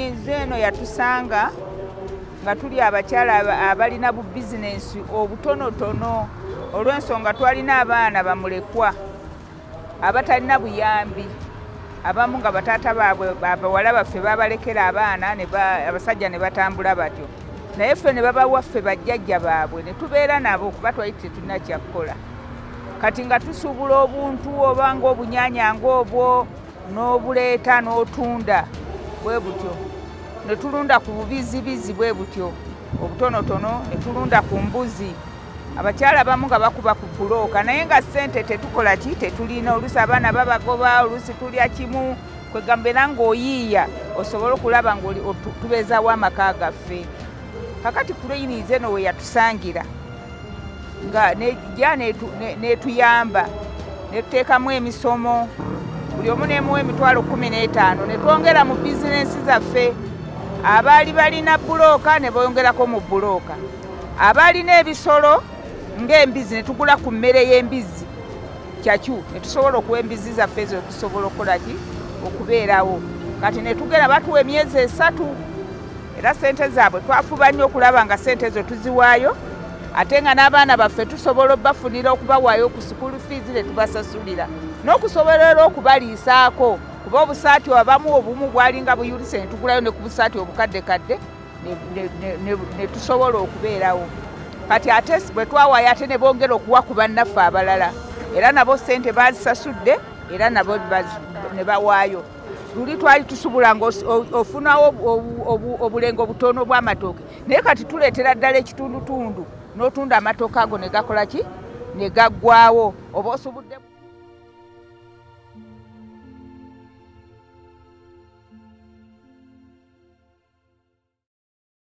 Tulinize eno yatusanga nga tuli abakyala abalina bu business obutonotono olw'ensonga twalina abaana bamulekwa abatalina buyambi abamu nga bataata baabwe abawala baffe babalekera abaana abasajja ne batambula batyo naye ffe ne babawa ffe bajjajja baabwe ne tubeera nabo kuba twali tetulina kyakukola kati nga tusuubula obuntu oba ng'obunyaanya ng'obwo n'obuleeta n'otunda bwe butyo ne tulunda ku bubizibizi bwe butyo obutonotono ne tulunda ku mbuzi abakyala abamu nga bakuba ku bulooka naye nga ssente tetukola ki tetulina oluusi abaana babagoba oluusi tulya kimu kwegambe nangaoyiiya osobole okulaba ngatubeezaawo amaka gaffe kakati kuleyiniize eno we yatusangira nga nejja netuyamba netuteekamu emisomo buli omu nemuwa emitwalo 15 ne twongera mu bizinensi zaffe abaali balina bulooka ne bongerako mu bulooka abalina ebisolo ng'embizi ne tugula ku mmere y'embizi kyakyu ne tusobola okuwa embizi zaffe ezo tusobola okukola ki okubeerawo kati ne tugera batuwa emyezi 3 era ssente zaabwe twafuba nnyo okulaba nga ssente ezo tuziwaayo ate nga n'abaana baffe tusobola obafunira okubawaayo ku school fees ne tubasasulira n'okusobola okubaliisaako kuba obusaati abamu obumu bwalinga buyulise ne tugulayo ne ku busaati obukaddekadde ne tusobola okubeerawo kati ate bwe twawaayo ate ne bongera okuwa ku bannaffe abalala era nabo ssente bazisasudde era nabo ne bawaayo luli twali tusubula ng'ofunawo obulengo obutono bw'amatooke naye kati tuleetera ddala ekitundutundu n'otunda amatooke ago ne gakola ki ne gaggwaawo oba osubudde